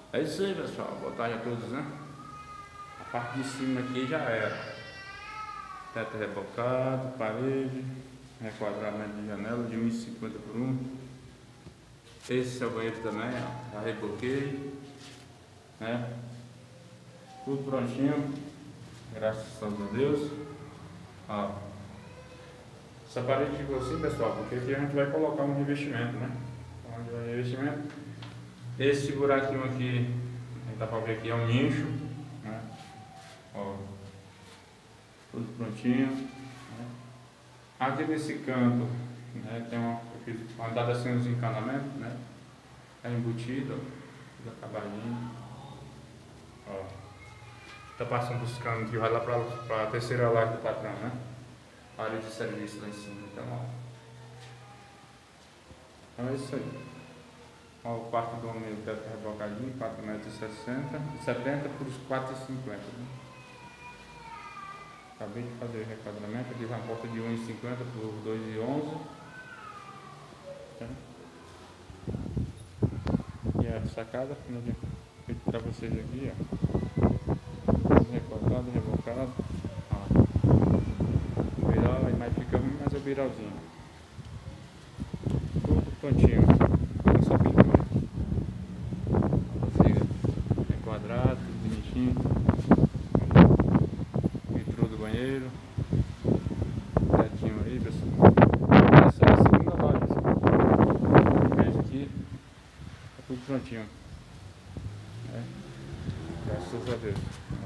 É isso aí, pessoal. Boa tarde a todos, né? A parte de cima aqui já era. Teto rebocado, parede, requadramento de janela de 1,50 por 1. Esse é o banheiro também, ó. Já reboquei, né? Tudo prontinho, graças a Deus. Ó. Essa parede ficou assim, pessoal, porque aqui a gente vai colocar um revestimento, né? Onde vai revestimento. Esse buraquinho aqui, dá pra ver aqui, é um nicho, né? Ó, tudo prontinho, né? Aqui nesse canto, né, tem uma dada assim uns encanamentos, né? É embutido, ó, tudo acabadinho. Ó, tá passando os canos que vai lá pra terceira laje do patrão, né? Área de serviço lá em cima, então ó. Então é isso aí. Ó, o quarto do homem, o teto rebocadinho, 4,60 m, 70 por 4,50 m, né? Acabei de fazer o requadramento, aqui uma porta de 1,50 por 2,11 m. E a sacada, como eu feito para vocês aqui, ó. Requadrado, rebocado. Ó. Viral, aí mais fica ruim, mas é o viralzinho. Tudo prontinho. Só pintura. Quadrado, tudo bonitinho. Entrou do banheiro. Tetinho aí, pessoal. Essa é a segunda loja. Esse aqui tá tudo prontinho. É. Graças a Deus.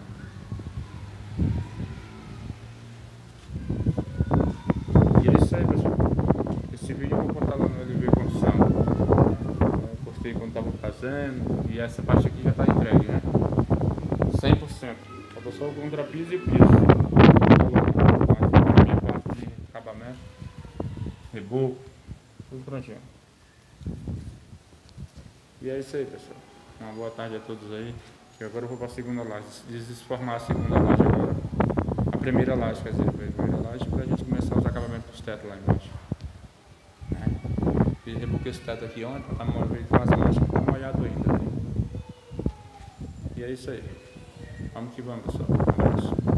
E é isso aí, pessoal. Esse vídeo eu vou botar lá no LV Construção. Eu postei quando estava fazendo. E essa parte aqui já está entregue, né? 100%. Faltou só o contrapiso e o piso. A minha parte de acabamento, reboco, tudo prontinho. E é isso aí, pessoal. Uma boa tarde a todos aí. E agora eu vou para a segunda laje. Desformar a segunda laje agora. A primeira laje, quer dizer, a primeira laje para a gente começar os acabamentos dos tetos lá embaixo. Fiz reboquei esse teto aqui ontem, tá quase mais que tá molhado ainda. E é isso aí. Vamos que vamos, pessoal. Um abraço.